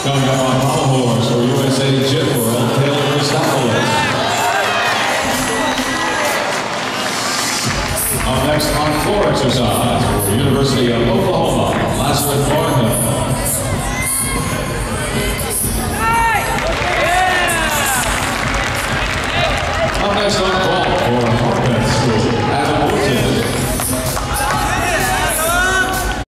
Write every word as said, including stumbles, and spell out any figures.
Coming up on pommel horse for U S A Gym World, Taylor Christopoulos. Up next on floor exercise for the University of Oklahoma, Lashlyn Thornhill. Up next on